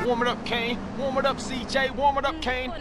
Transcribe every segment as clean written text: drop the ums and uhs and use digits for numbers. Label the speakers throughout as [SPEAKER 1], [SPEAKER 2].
[SPEAKER 1] Warm it up, Kane. Warm it up, CJ. Warm it up, Kane.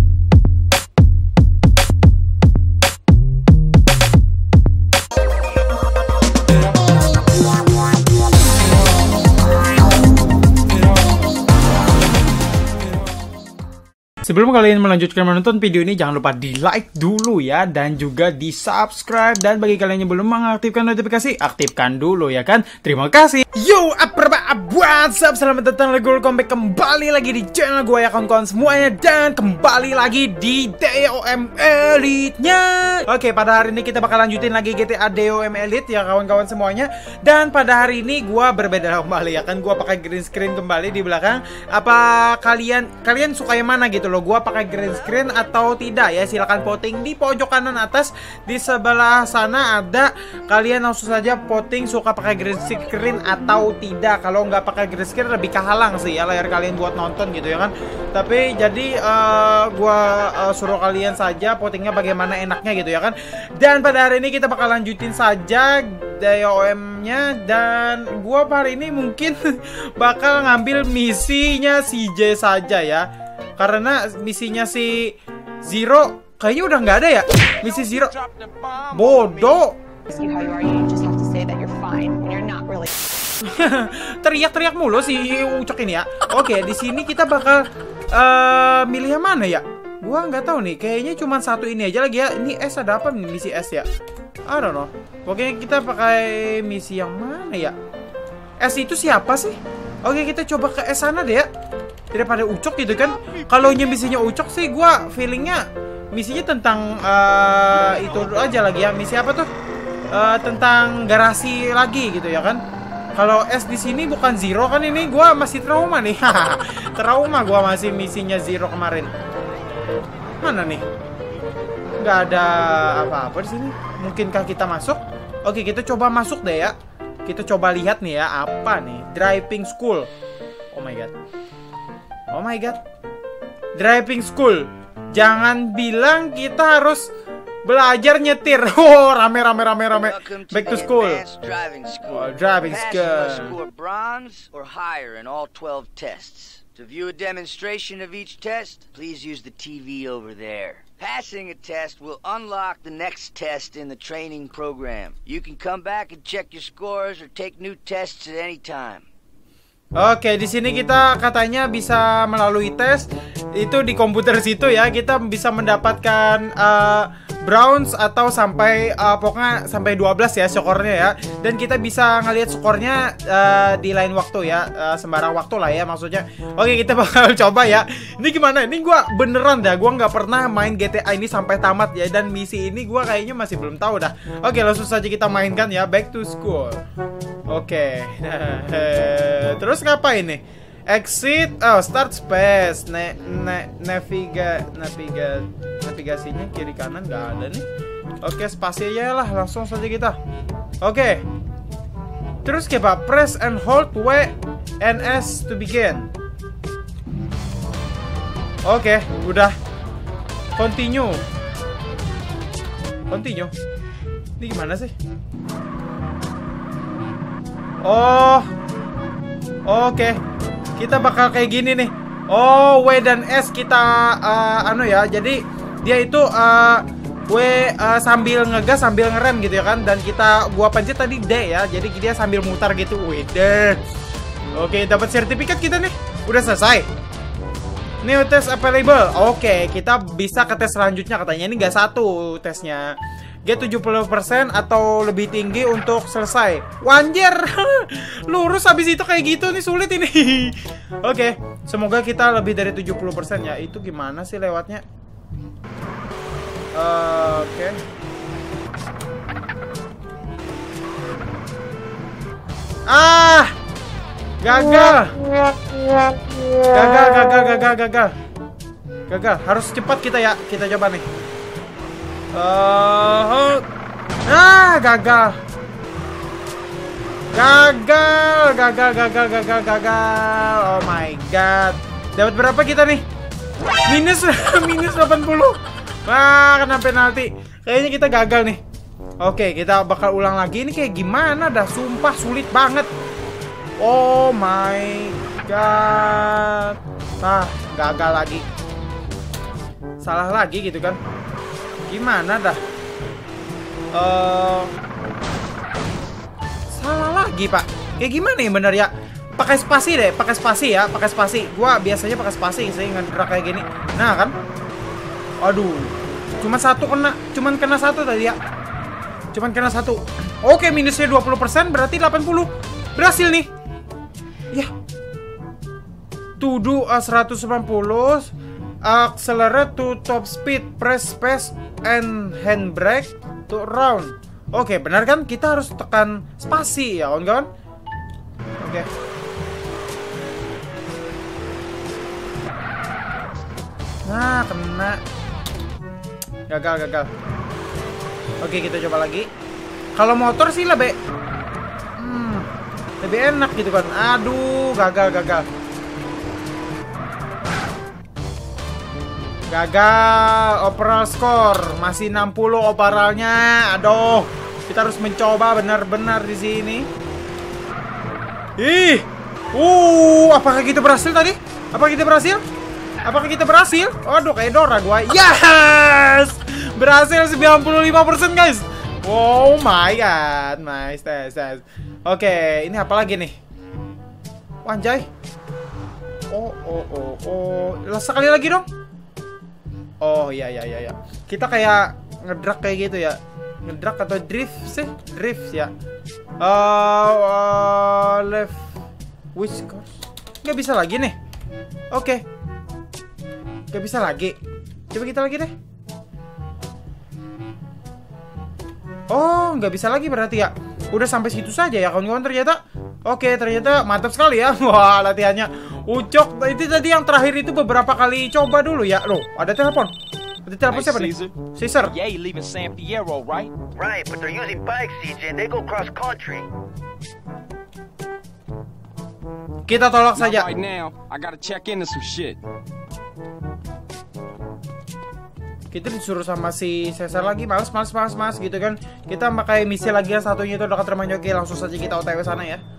[SPEAKER 2] Sebelum kalian melanjutkan menonton video ini, jangan lupa di like dulu ya, dan juga di subscribe, dan bagi kalian yang belum mengaktifkan notifikasi, aktifkan dulu ya kan. Terima kasih. Yo, what's up? Selamat datang lagi, welcome back kembali lagi di channel gue ya kawan-kawan semuanya, dan kembali lagi di DOM Elite-nya. Oke, pada hari ini kita bakal lanjutin lagi GTA DOM Elite ya kawan-kawan semuanya. Dan pada hari ini gue berbeda kembali ya kan, gue pakai green screen kembali di belakang. Apa kalian suka yang mana gitu loh? Gua pakai green screen atau tidak ya, silahkan voting di pojok kanan atas. Di sebelah sana ada, kalian langsung saja voting suka pakai green screen atau tidak. Kalau nggak pakai green screen lebih kehalang sih ya layar kalian buat nonton gitu ya kan. Tapi jadi gua suruh kalian saja votingnya bagaimana enaknya gitu ya kan. Dan pada hari ini kita bakal lanjutin saja DOM-nya, dan gua hari ini mungkin bakal ngambil misinya CJ saja ya. Karena misinya si Zero kayaknya udah nggak ada ya. Misi Zero bodoh. Teriak-teriak mulu si Ucok ini ya. Oke, di sini kita bakal milih yang mana ya? Gua nggak tahu nih. Kayaknya cuma satu ini aja lagi ya. Ini S ada apa nih, misi S ya? I don't know. Pokoknya kita pakai misi yang mana ya? S itu siapa sih? Oke, kita coba ke S sana deh ya. Daripada Ucok gitu kan. Kalau misinya Ucok sih gua feelingnya misinya tentang itu aja lagi ya. Misi apa tuh? Tentang garasi lagi gitu ya kan. Kalau S di sini bukan Zero kan, ini gua masih trauma nih. Trauma gua masih misinya Zero kemarin. Mana nih? Nggak ada apa-apa di sini. Mungkinkah kita masuk? Oke, kita coba masuk deh ya. Kita coba lihat nih ya, apa nih? Driving school. Oh my god. Oh my god. Driving school. Jangan bilang kita harus belajar nyetir. Oh, rame. Back to school.
[SPEAKER 3] Driving school.
[SPEAKER 2] Oh, driving school.
[SPEAKER 3] Score bronze or higher in all 12 tests. To view a demonstration of each test, please use the TV over there. Passing a test will unlock the next test in the training program. You can come back and check your scores or take new tests at any time.
[SPEAKER 2] Oke, di sini kita katanya bisa melalui tes itu di komputer situ ya. Kita bisa mendapatkan bronze atau sampai pokoknya sampai 12 ya skornya ya. Dan kita bisa ngelihat skornya di lain waktu ya, sembarang waktu lah ya maksudnya. Oke, kita bakal coba ya. Ini gimana? Ini gua beneran dah, gua nggak pernah main GTA ini sampai tamat ya. Dan misi ini gua kayaknya masih belum tahu dah. Oke, langsung saja kita mainkan ya. Back to school. Oke. Terus ngapain nih? Exit, start space, navigasinya kiri kanan nggak ada nih. Oke, spasi aja lah, langsung saja kita. Oke. Terus coba press and hold W and S to begin. Oke, udah. Continue. Ini gimana sih? Oh, oke. Kita bakal kayak gini nih. Oh, W dan S kita ya. Jadi dia itu W sambil ngegas sambil ngerem gitu ya kan. Dan gua pencet tadi D ya. Jadi dia sambil mutar gitu. Wede. Oke, dapat sertifikat kita nih. Udah selesai. New test available. Oke, kita bisa ke tes selanjutnya katanya. Ini nggak satu tesnya. Get 70% atau lebih tinggi untuk selesai. Wanjer. Lurus habis itu kayak gitu nih, sulit ini. Oke, semoga kita lebih dari 70% ya. Itu gimana sih lewatnya? Oke. Gagal. Gagal. Harus cepat kita ya. Kita coba nih. Gagal. Oh my god. Dapat berapa kita nih? Minus 80. Wah, kena penalti. Kayaknya kita gagal nih. Oke, kita bakal ulang lagi. Ini kayak gimana dah, sumpah sulit banget. Oh my god. Ah, gagal lagi. Salah lagi gitu kan. Gimana dah? Salah lagi, Pak. Kayak gimana ya bener ya? Pakai spasi deh, pakai spasi ya, pakai spasi. Gua biasanya pakai spasi sih ngegerak kayak gini. Nah, kan? Aduh. Cuman kena satu tadi ya. Cuman kena satu. Oke, minusnya 20%, berarti 80. Berhasil nih. Ya. To do 190. Accelerate to top speed, press space and handbrake to round. Oke, benar kan? Kita harus tekan spasi ya, kawan-kawan. Oke. Nah, kena. Gagal. Oke, kita coba lagi. Kalau motor sih lebih enak gitu kan. Aduh, gagal. Gagal. Overall score masih 60 overallnya. Aduh, kita harus mencoba benar-benar di sini. Ih. Apakah kita berhasil tadi? Apakah kita berhasil? Aduh, kayak Dora gua. Yes! Berhasil 95%, guys. Oh my god. Nice. Oke, ini apa lagi nih? Wanjay. Sekali lagi dong. Oh, iya. Kita kayak ngedrag kayak gitu ya. Ngedrag atau drift sih? Drift ya. Left. Which course? Nggak bisa lagi nih. Oke. Nggak bisa lagi. Coba kita lagi deh. Oh, nggak bisa lagi berarti ya. Udah sampai situ saja ya kawan-kawan ternyata. Oke, ternyata mantap sekali ya. Wah, latihannya ucok. Itu tadi yang terakhir itu beberapa kali coba dulu ya. Loh, ada telepon. Ada telepon siapa nih? Caesar.
[SPEAKER 1] Yeah, leaving San Fierro, right?
[SPEAKER 4] Right, but they're using bikes, CJ, and they go cross country.
[SPEAKER 2] Kita tolak saja.
[SPEAKER 1] Right now, I gotta check into some shit.
[SPEAKER 2] Kita disuruh sama si Caesar lagi, males gitu kan. Kita pakai misi lagi yang satunya itu dekat rumahnya. Oke, langsung saja kita OTW sana ya.